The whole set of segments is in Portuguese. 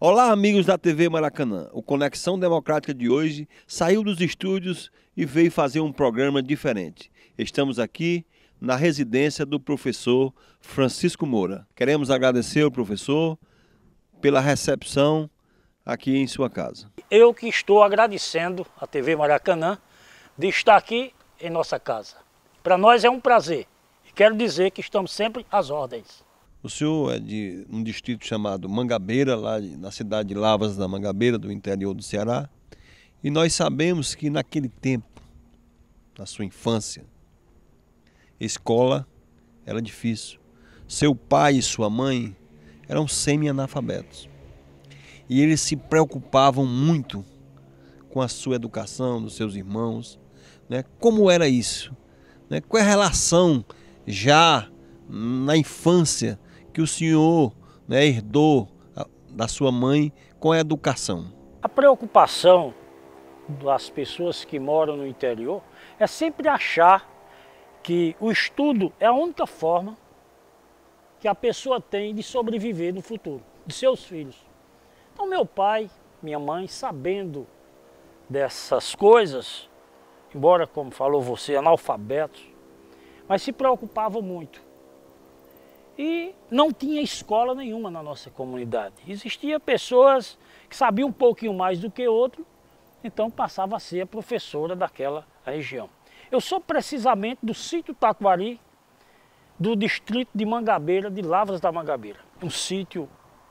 Olá, amigos da TV Maracanã. O Conexão Democrática de hoje saiu dos estúdios e veio fazer um programa diferente. Estamos aqui na residência do professor Francisco Moura. Queremos agradecer ao professor pela recepção aqui em sua casa. Eu que estou agradecendo à TV Maracanã de estar aqui em nossa casa. Para nós é um prazer e quero dizer que estamos sempre às ordens. O senhor é de um distrito chamado Mangabeira, lá na cidade de Lavras da Mangabeira, do interior do Ceará. E nós sabemos que naquele tempo, na sua infância, escola era difícil. Seu pai e sua mãe eram semi-analfabetos. E eles se preocupavam muito com a sua educação, dos seus irmãos, né? Como era isso? Né? Qual é a relação já na infância que o senhor, né, herdou da sua mãe com a educação? A preocupação das pessoas que moram no interior é sempre achar que o estudo é a única forma que a pessoa tem de sobreviver no futuro, de seus filhos. Então meu pai, minha mãe, sabendo dessas coisas, embora, como falou você, analfabetos, mas se preocupavam muito. E não tinha escola nenhuma na nossa comunidade. Existiam pessoas que sabiam um pouquinho mais do que outro, então passava a ser a professora daquela região. Eu sou precisamente do sítio Taquari, do distrito de Mangabeira, de Lavras da Mangabeira. Um sítio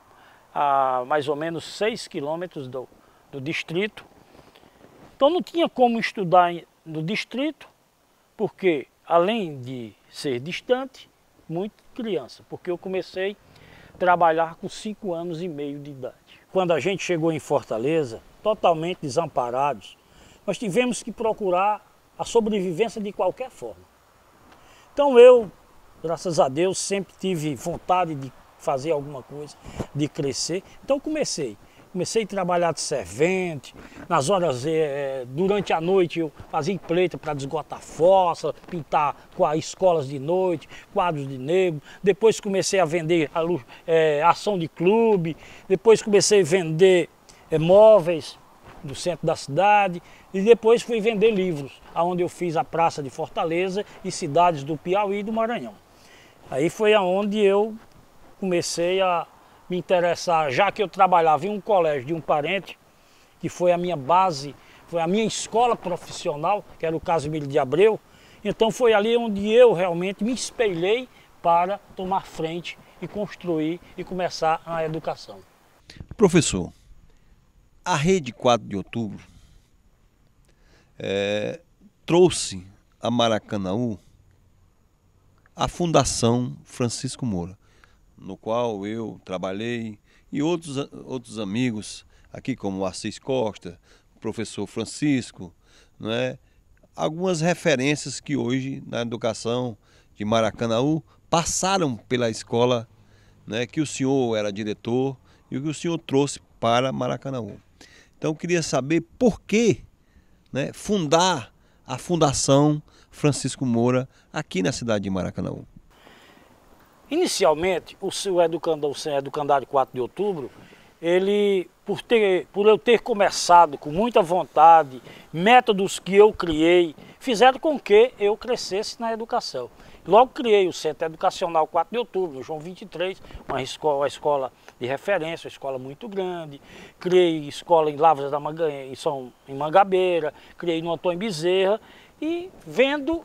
a mais ou menos 6 quilômetros do distrito. Então não tinha como estudar no distrito, porque além de ser distante, muito criança, porque eu comecei a trabalhar com 5 anos e meio de idade. Quando a gente chegou em Fortaleza, totalmente desamparados, nós tivemos que procurar a sobrevivência de qualquer forma. Então eu, graças a Deus, sempre tive vontade de fazer alguma coisa, de crescer. Então comecei a trabalhar de servente, nas horas, durante a noite eu fazia empleita para desgotar fossa, pintar com as escolas de noite, quadros de negro. Depois comecei a vender ação de clube, depois comecei a vender móveis do centro da cidade e depois fui vender livros, onde eu fiz a Praça de Fortaleza e cidades do Piauí e do Maranhão. Aí foi aonde eu comecei a me interessar, já que eu trabalhava em um colégio de um parente, que foi a minha base, foi a minha escola profissional, que era o Casimiro de Abreu. Então foi ali onde eu realmente me espelhei para tomar frente e construir e começar a educação. Professor, a Rede 4 de Outubro trouxe a Maracanaú a Fundação Francisco Moura, no qual eu trabalhei, e outros amigos aqui, como o Assis Costa, o professor Francisco, né? Algumas referências que hoje na educação de Maracanaú passaram pela escola, né, que o senhor era diretor e que o senhor trouxe para Maracanaú. Então eu queria saber por que, né, fundar a Fundação Francisco Moura aqui na cidade de Maracanaú. Inicialmente, o Educandário 4 de Outubro, ele, por eu ter começado com muita vontade, métodos que eu criei, fizeram com que eu crescesse na educação. Logo criei o Centro Educacional 4 de Outubro, no João 23, uma escola de referência, uma escola muito grande. Criei escola em Lavras da Mangabeira, em Mangabeira, criei no Antônio Bezerra e vendo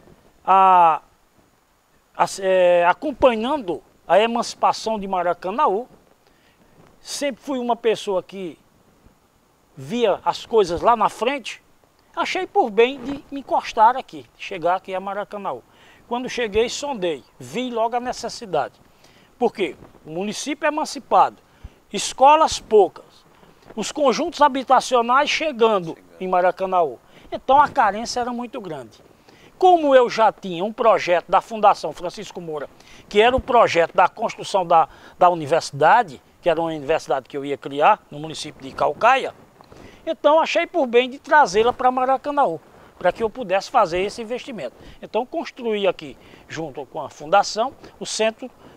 acompanhando a emancipação de Maracanaú, sempre fui uma pessoa que via as coisas lá na frente, achei por bem de me encostar aqui, chegar aqui a Maracanaú. Quando cheguei, sondei, vi logo a necessidade. Porque o município é emancipado, escolas poucas, os conjuntos habitacionais chegando em Maracanaú. Então a carência era muito grande. Como eu já tinha um projeto da Fundação Francisco Moura, que era o projeto da construção da universidade, que era uma universidade que eu ia criar no município de Caucaia, então achei por bem de trazê-la para Maracanaú, para que eu pudesse fazer esse investimento. Então construí aqui, junto com a Fundação, o Centro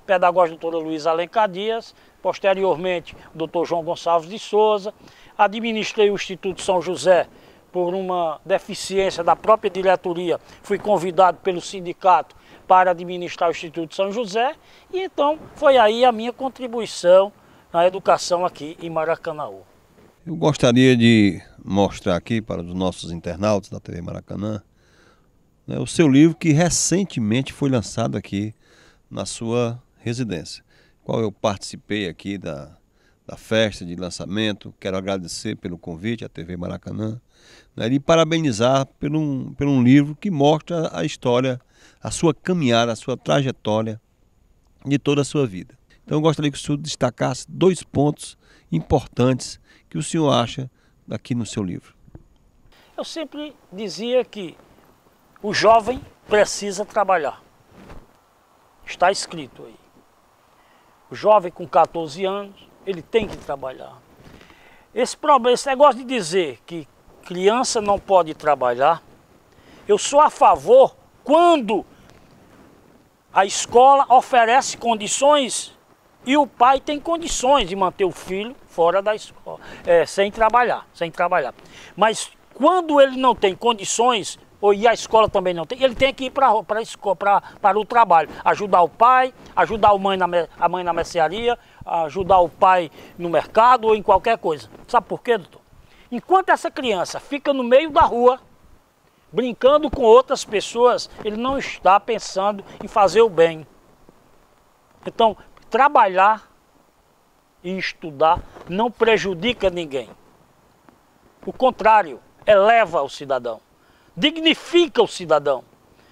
pedagógica doutora Luísa Alencar Dias, posteriormente o doutor João Gonçalves de Souza. Administrei o Instituto São José por uma deficiência da própria diretoria, fui convidado pelo sindicato para administrar o Instituto São José, e então foi aí a minha contribuição na educação aqui em Maracanaú. Eu gostaria de mostrar aqui para os nossos internautas da TV Maracanã, né, o seu livro que recentemente foi lançado aqui na sua residência, qual eu participei aqui da festa de lançamento. Quero agradecer pelo convite à TV Maracanã, né, e parabenizar por um livro que mostra a história, a sua caminhada, a sua trajetória de toda a sua vida. Então eu gostaria que o senhor destacasse 2 pontos importantes que o senhor acha aqui no seu livro. Eu sempre dizia que o jovem precisa trabalhar. Está escrito aí. O jovem com 14 anos, ele tem que trabalhar. Esse negócio de dizer que criança não pode trabalhar, eu sou a favor quando a escola oferece condições e o pai tem condições de manter o filho fora da escola, sem trabalhar. Mas quando ele não tem condições, e a escola também não tem, ele tem que ir para o trabalho, ajudar o pai, ajudar a mãe na mercearia, ajudar o pai no mercado ou em qualquer coisa. Sabe por quê, doutor? Enquanto essa criança fica no meio da rua, brincando com outras pessoas, ele não está pensando em fazer o bem. Então, trabalhar e estudar não prejudica ninguém. O contrário, eleva o cidadão, dignifica o cidadão.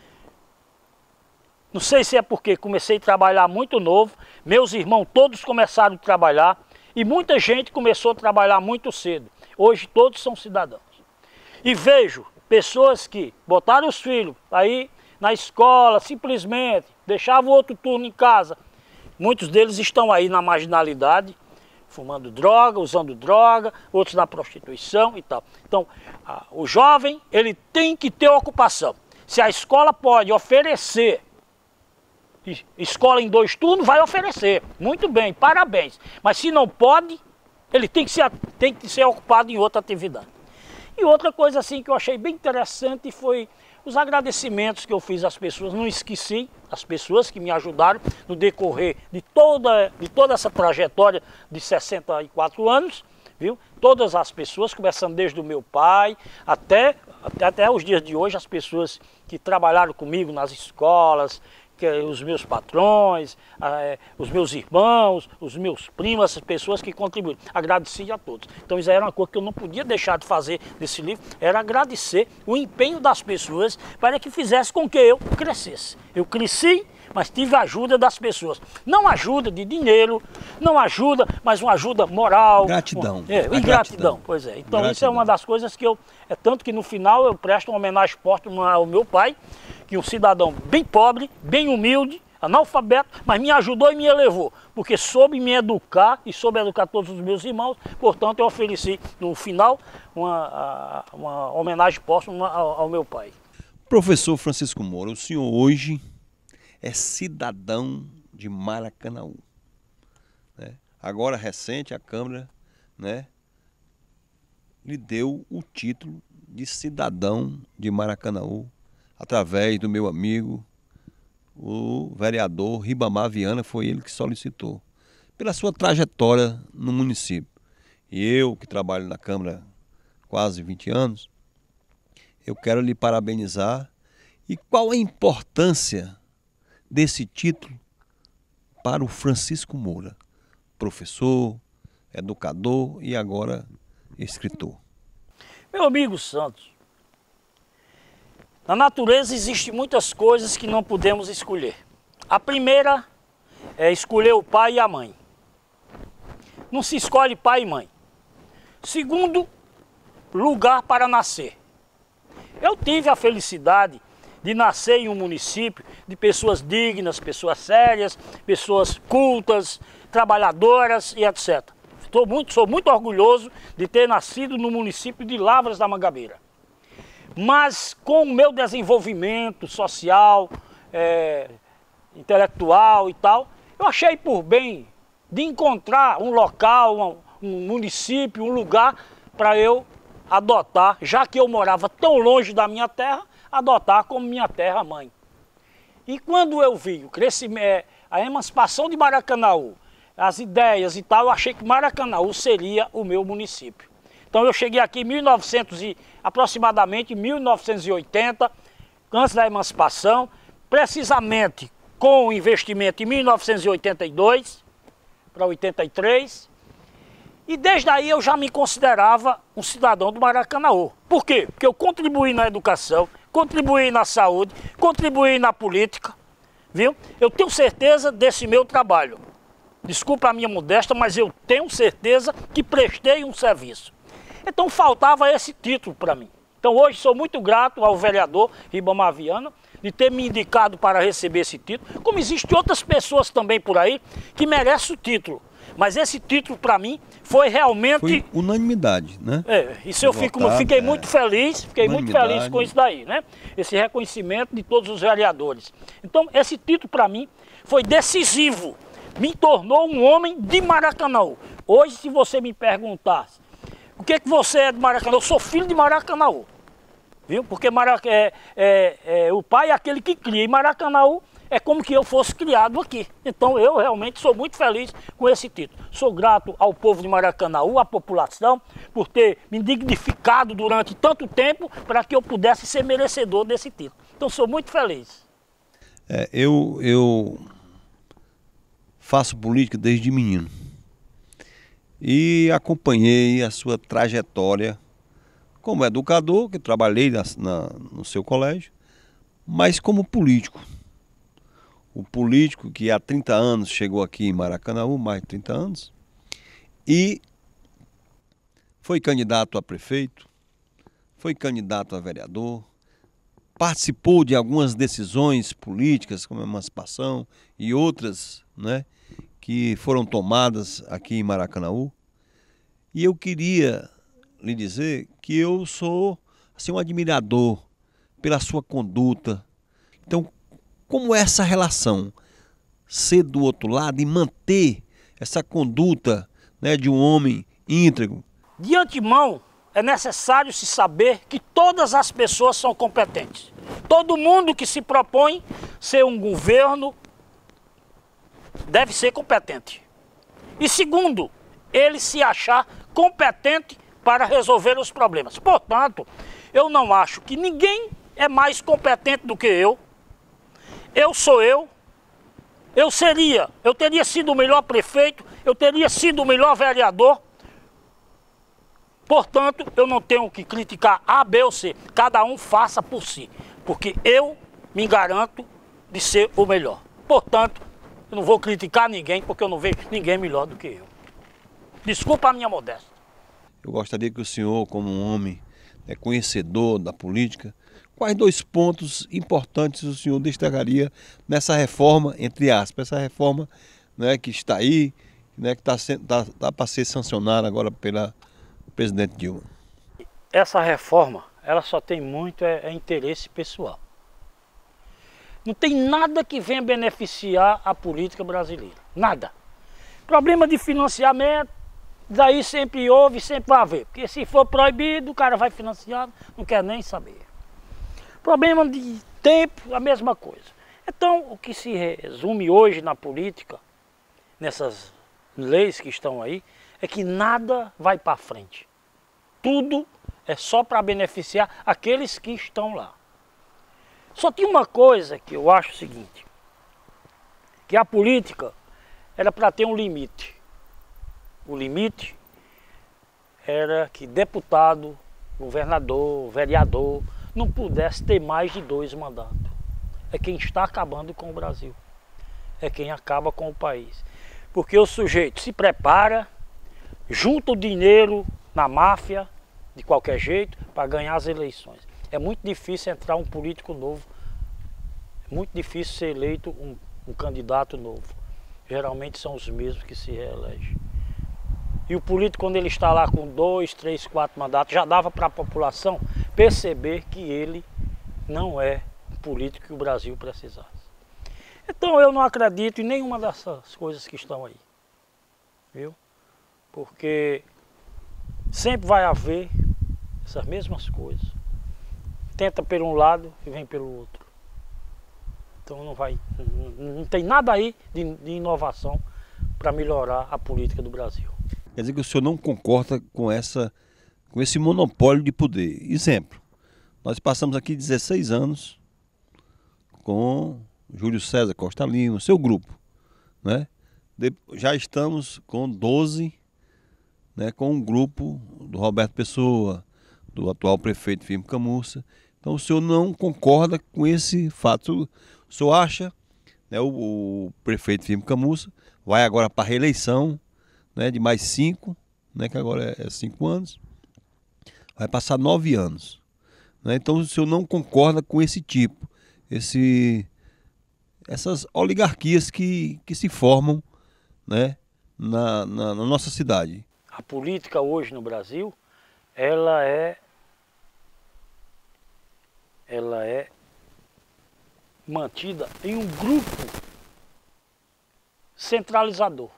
Não sei se é porque comecei a trabalhar muito novo, meus irmãos todos começaram a trabalhar e muita gente começou a trabalhar muito cedo. Hoje todos são cidadãos. E vejo pessoas que botaram os filhos aí na escola, simplesmente deixavam outro turno em casa. Muitos deles estão aí na marginalidade, fumando droga, usando droga, outros na prostituição e tal. Então, o jovem, ele tem que ter ocupação. Se a escola pode oferecer, escola em 2 turnos, vai oferecer. Muito bem, parabéns. Mas se não pode, ele tem que ser ocupado em outra atividade. E outra coisa assim que eu achei bem interessante foi os agradecimentos que eu fiz às pessoas. Não esqueci as pessoas que me ajudaram no decorrer de toda essa trajetória de 64 anos, viu? Todas as pessoas, começando desde o meu pai até os dias de hoje, as pessoas que trabalharam comigo nas escolas, os meus patrões, os meus irmãos, os meus primos, essas pessoas que contribuíram. Agradeci a todos. Então isso era uma coisa que eu não podia deixar de fazer desse livro, era agradecer o empenho das pessoas para que fizesse com que eu crescesse. Eu cresci, mas tive a ajuda das pessoas. Não ajuda de dinheiro, não ajuda, mas uma ajuda moral. Gratidão. Gratidão, pois é. Então isso é uma das coisas que tanto que no final eu presto uma homenagem póstuma ao meu pai, que é um cidadão bem pobre, bem humilde, analfabeto, mas me ajudou e me elevou, porque soube me educar e soube educar todos os meus irmãos. Portanto, eu ofereci no final uma homenagem póstuma ao meu pai. Professor Francisco Moura, o senhor hoje é cidadão de Maracanaú, né? Agora recente a Câmara, né, lhe deu o título de cidadão de Maracanaú, através do meu amigo, o vereador Ribamar Viana, foi ele que solicitou, pela sua trajetória no município. E eu, que trabalho na Câmara há quase 20 anos, eu quero lhe parabenizar. E qual a importância desse título para o Francisco Moura, professor, educador e agora escritor? Meu amigo Santos, na natureza existem muitas coisas que não podemos escolher. A primeira é escolher o pai e a mãe. Não se escolhe pai e mãe. Segundo, lugar para nascer. Eu tive a felicidade de nascer em um município de pessoas dignas, pessoas sérias, pessoas cultas, trabalhadoras e etc. Sou muito orgulhoso de ter nascido no município de Lavras da Mangabeira. Mas com o meu desenvolvimento social, intelectual e tal, Eu achei por bem de encontrar um local, um município, um lugar para eu adotar, já que eu morava tão longe da minha terra, adotar como minha terra mãe. E quando eu vi o crescimento, a emancipação de Maracanaú, as ideias e tal, eu achei que Maracanaú seria o meu município. Então eu cheguei aqui em aproximadamente 1980, antes da emancipação, precisamente com o investimento em 1982 para 83, e desde aí eu já me considerava um cidadão do Maracanaú. Por quê? Porque eu contribuí na educação, contribuí na saúde, contribuí na política, viu? Eu tenho certeza desse meu trabalho. Desculpa a minha modéstia, mas eu tenho certeza que prestei um serviço. Então faltava esse título para mim. Então hoje sou muito grato ao vereador Ribamar Viana de ter me indicado para receber esse título, como existem outras pessoas também por aí que merecem o título. Mas esse título para mim foi realmente... Foi unanimidade, né? Isso eu fiquei muito feliz, com isso daí, né? Esse reconhecimento de todos os vereadores. Então esse título para mim foi decisivo, me tornou um homem de Maracanaú. Hoje, se você me perguntasse, o que você é de Maracanaú? Eu sou filho de Maracanaú, viu? Porque o pai é aquele que cria, e Maracanaú é como que eu fosse criado aqui. Então eu realmente sou muito feliz com esse título. Sou grato ao povo de Maracanaú, à população, por ter me dignificado durante tanto tempo para que eu pudesse ser merecedor desse título. Então sou muito feliz. Eu faço política desde menino e acompanhei a sua trajetória como educador, que trabalhei no seu colégio, mas como político. O político que há 30 anos chegou aqui em Maracanaú, mais de 30 anos, e foi candidato a prefeito, foi candidato a vereador, participou de algumas decisões políticas, como a emancipação e outras, né, que foram tomadas aqui em Maracanaú. E eu queria lhe dizer que eu sou assim, um admirador pela sua conduta. Então, como é essa relação? Ser do outro lado e manter essa conduta, né, de um homem íntegro. De antemão, é necessário se saber que todas as pessoas são competentes. Todo mundo que se propõe ser um governo deve ser competente. E segundo, ele se achar competente para resolver os problemas. Portanto, eu não acho que ninguém é mais competente do que eu. Eu sou eu teria sido o melhor prefeito, eu teria sido o melhor vereador. Portanto, eu não tenho que criticar A, B ou C. Cada um faça por si, porque eu me garanto de ser o melhor. Portanto, eu não vou criticar ninguém, porque eu não vejo ninguém melhor do que eu. Desculpa a minha modéstia. Eu gostaria que o senhor, como um homem conhecedor da política, quais 2 pontos importantes o senhor destacaria nessa reforma, entre aspas, essa reforma, né, que está aí, né, que está para ser sancionada agora pela presidente Dilma? Essa reforma, ela só tem muito interesse pessoal. Não tem nada que venha beneficiar a política brasileira. Nada. Problema de financiamento, daí sempre houve, sempre vai haver. Porque se for proibido, o cara vai financiar, não quer nem saber. Problema de tempo, a mesma coisa. Então, o que se resume hoje na política, nessas leis que estão aí, é que nada vai para frente. Tudo é só para beneficiar aqueles que estão lá. Só tem uma coisa que eu acho o seguinte, que a política era para ter um limite. O limite era que deputado, governador, vereador, não pudesse ter mais de 2 mandatos. É quem está acabando com o Brasil. É quem acaba com o país. Porque o sujeito se prepara, junta o dinheiro na máfia, de qualquer jeito, para ganhar as eleições. É muito difícil entrar um político novo. É muito difícil ser eleito um candidato novo. Geralmente são os mesmos que se reelegem. E o político, quando ele está lá com 2, 3, 4 mandatos, já dava para a população perceber que ele não é o político que o Brasil precisasse. Então eu não acredito em nenhuma dessas coisas que estão aí, viu? Porque sempre vai haver essas mesmas coisas. Tenta por um lado e vem pelo outro. Então não tem nada aí de inovação para melhorar a política do Brasil. Quer dizer que o senhor não concorda com esse monopólio de poder. Exemplo, nós passamos aqui 16 anos com Júlio César Costa Lima, seu grupo, né? Já estamos com 12, né, com um grupo do Roberto Pessoa, do atual prefeito Firmo Camussa. Então o senhor não concorda com esse fato. O senhor acha, né, o prefeito Firmo Camussa vai agora para a reeleição, né, de mais 5, né, que agora é 5 anos, vai passar 9 anos. Né? Então o senhor não concorda com esse tipo, essas oligarquias que se formam, né, na nossa cidade. A política hoje no Brasil, ela é mantida em um grupo centralizador.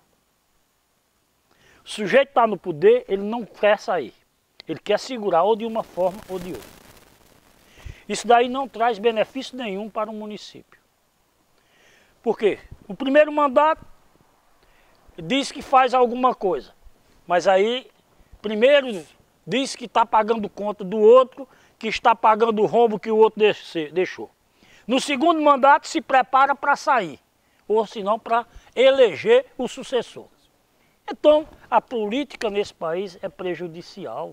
O sujeito está no poder, ele não quer sair. Ele quer segurar ou de uma forma ou de outra. Isso daí não traz benefício nenhum para o município. Por quê? O primeiro mandato diz que faz alguma coisa, mas aí primeiro diz que está pagando conta do outro, que está pagando o rombo que o outro deixou. No segundo mandato se prepara para sair, ou senão para eleger o sucessor. Então, a política nesse país é prejudicial.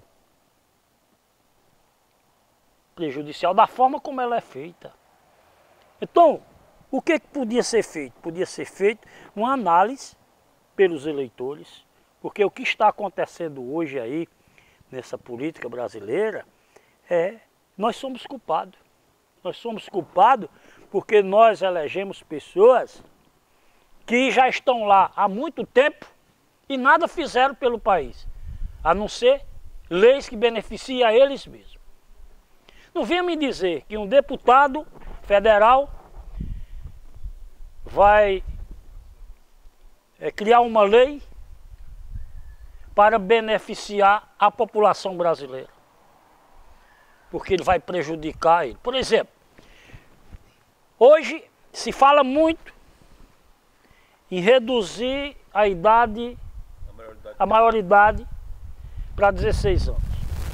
Prejudicial da forma como ela é feita. Então, o que podia ser feito? Podia ser feito uma análise pelos eleitores, porque o que está acontecendo hoje aí, nessa política brasileira, nós somos culpados. Nós somos culpados porque nós elegemos pessoas que já estão lá há muito tempo e nada fizeram pelo país, a não ser leis que beneficiam a eles mesmos. Não venha me dizer que um deputado federal vai criar uma lei para beneficiar a população brasileira, porque ele vai prejudicar ele. Por exemplo, hoje se fala muito em reduzir a idade, a maioridade para 16 anos.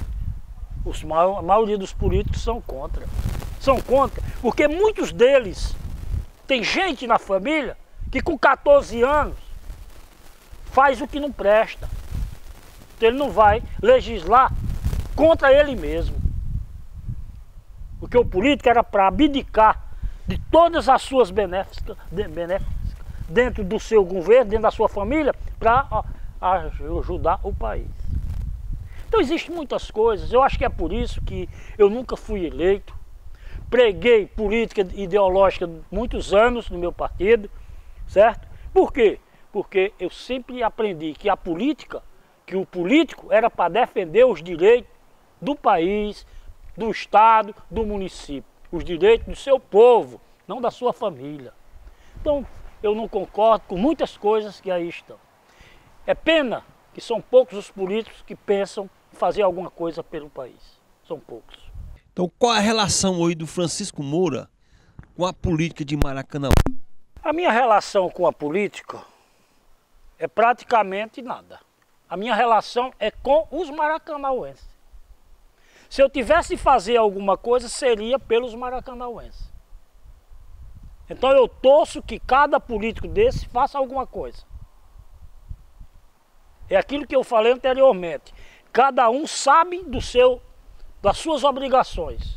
A maioria dos políticos são contra. São contra, porque muitos deles, tem gente na família que com 14 anos faz o que não presta. Então ele não vai legislar contra ele mesmo. Porque o político era para abdicar de todas as suas benéficas dentro do seu governo, dentro da sua família, para ajudar o país. Então existem muitas coisas, eu acho que é por isso que eu nunca fui eleito. Preguei política ideológica muitos anos no meu partido, certo? Por quê? Porque eu sempre aprendi que a política, que o político era para defender os direitos do país, do estado, do município, os direitos do seu povo, não da sua família. Então eu não concordo com muitas coisas que aí estão. É pena que são poucos os políticos que pensam em fazer alguma coisa pelo país. São poucos. Então qual a relação hoje do Francisco Moura com a política de Maracanã? A minha relação com a política é praticamente nada. A minha relação é com os maracanauenses. Se eu tivesse que fazer alguma coisa, seria pelos maracanauenses. Então eu torço que cada político desse faça alguma coisa. É aquilo que eu falei anteriormente. Cada um sabe das suas obrigações.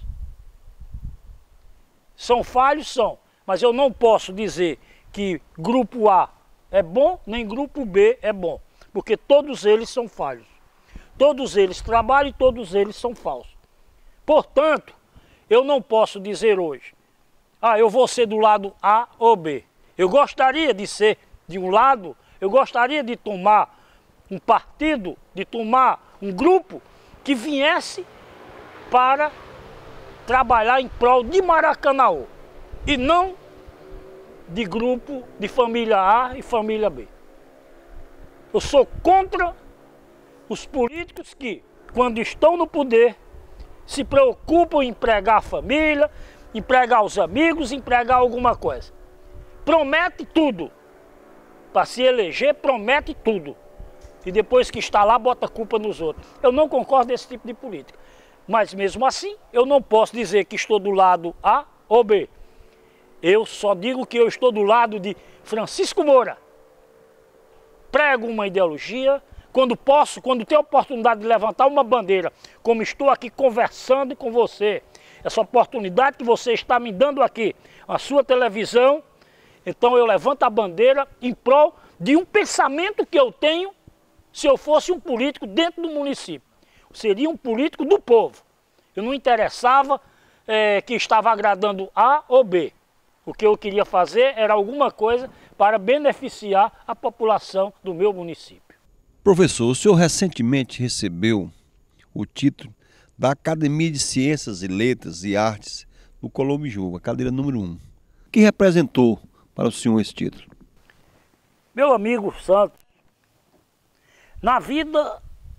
São falhos? São. Mas eu não posso dizer que grupo A é bom, nem grupo B é bom. Porque todos eles são falhos. Todos eles trabalham e todos eles são falsos. Portanto, eu não posso dizer hoje, eu vou ser do lado A ou B. Eu gostaria de ser de um lado, eu gostaria de tomar um partido, de tomar um grupo que viesse para trabalhar em prol de Maracanã e não de grupo de família A e família B. Eu sou contra os políticos que, quando estão no poder, se preocupam em empregar a família, empregar os amigos, empregar alguma coisa. Promete tudo. Para se eleger, promete tudo. E depois que está lá, bota a culpa nos outros. Eu não concordo com esse tipo de política. Mas mesmo assim, eu não posso dizer que estou do lado A ou B. Eu só digo que eu estou do lado de Francisco Moura. Prego uma ideologia, quando posso, quando tenho a oportunidade de levantar uma bandeira, como estou aqui conversando com você, essa oportunidade que você está me dando aqui, a sua televisão, então eu levanto a bandeira em prol de um pensamento que eu tenho se eu fosse um político dentro do município. Seria um político do povo. Eu não interessava que estava agradando A ou B. O que eu queria fazer era alguma coisa para beneficiar a população do meu município. Professor, o senhor recentemente recebeu o título da Academia de Ciências e Letras e Artes do Colombijuba, cadeira número 1. O que representou para o senhor esse título? Meu amigo Santos, na vida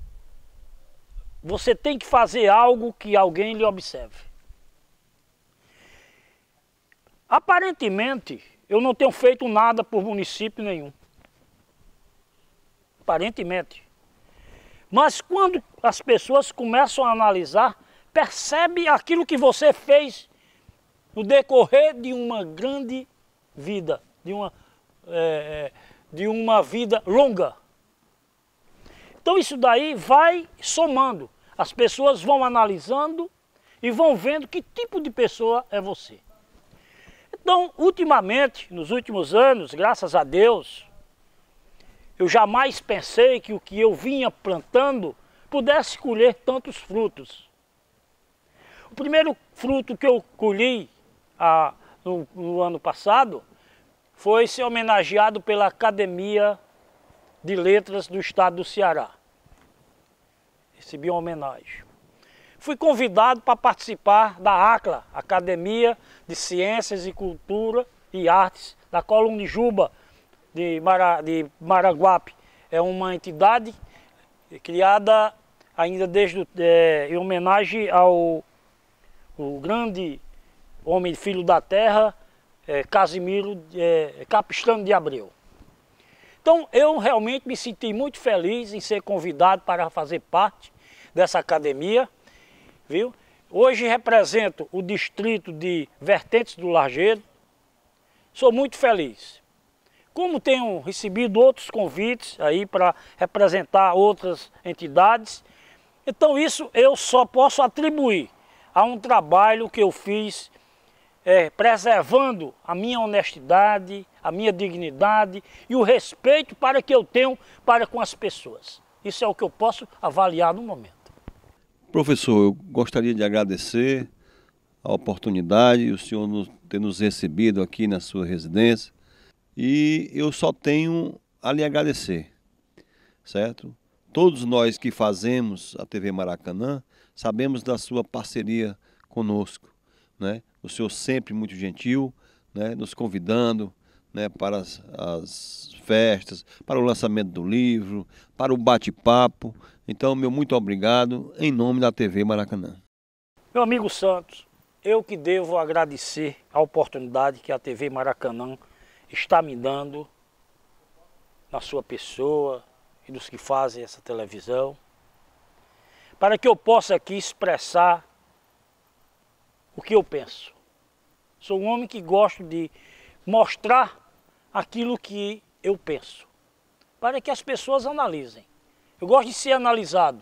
você tem que fazer algo que alguém lhe observe. Aparentemente, eu não tenho feito nada por município nenhum. Aparentemente. Mas quando as pessoas começam a analisar, percebe aquilo que você fez no decorrer de uma grande vida, de uma vida longa. Então isso daí vai somando. As pessoas vão analisando e vão vendo que tipo de pessoa é você. Então, ultimamente, nos últimos anos, graças a Deus, eu jamais pensei que o que eu vinha plantando pudesse colher tantos frutos. O primeiro fruto que eu colhi no ano passado foi ser homenageado pela Academia de Letras do Estado do Ceará. Recebi uma homenagem. Fui convidado para participar da ACLA, Academia de Ciências e Cultura e Artes, da Colombijuba de Maraguape. É uma entidade criada ainda em homenagem ao grande homem filho da terra, Casimiro Capistrano de Abreu. Então eu realmente me senti muito feliz em ser convidado para fazer parte dessa academia, viu? Hoje represento o distrito de Vertentes do Lajeado. Sou muito feliz. Como tenho recebido outros convites aí para representar outras entidades, então isso eu só posso atribuir a um trabalho que eu fiz preservando a minha honestidade, a minha dignidade e o respeito para que eu tenho para com as pessoas. Isso é o que eu posso avaliar no momento. Professor, eu gostaria de agradecer a oportunidade, o senhor ter nos recebido aqui na sua residência, e eu só tenho a lhe agradecer, certo? Todos nós que fazemos a TV Maracanã sabemos da sua parceria conosco, né? O senhor sempre muito gentil, né? Nos convidando, né? Para as festas, para o lançamento do livro, para o bate-papo. Então, meu muito obrigado em nome da TV Maracanã. Meu amigo Santos, eu que devo agradecer a oportunidade que a TV Maracanã está me dando na sua pessoa e dos que fazem essa televisão, para que eu possa aqui expressar o que eu penso. Sou um homem que gosto de mostrar aquilo que eu penso, para que as pessoas analisem. Eu gosto de ser analisado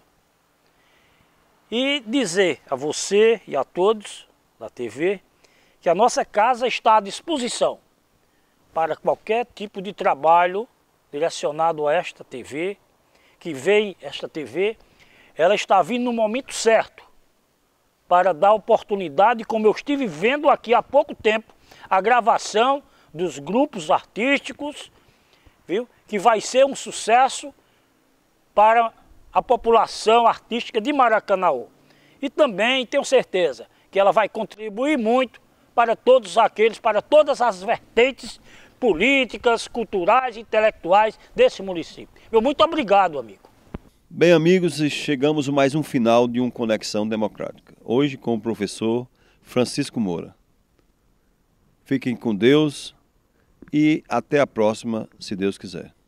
e dizer a você e a todos da TV que a nossa casa está à disposição para qualquer tipo de trabalho direcionado a esta TV, que vem esta TV, ela está vindo no momento certo para dar oportunidade, como eu estive vendo aqui há pouco tempo, a gravação dos grupos artísticos, viu? Que vai ser um sucesso para a população artística de Maracanaú. E também tenho certeza que ela vai contribuir muito para todos aqueles, para todas as vertentes políticas, culturais e intelectuais desse município. Meu muito obrigado, amigo. Bem, amigos, chegamos a mais um final de Conexão Democrática. Hoje com o professor Francisco Moura. Fiquem com Deus e até a próxima, se Deus quiser.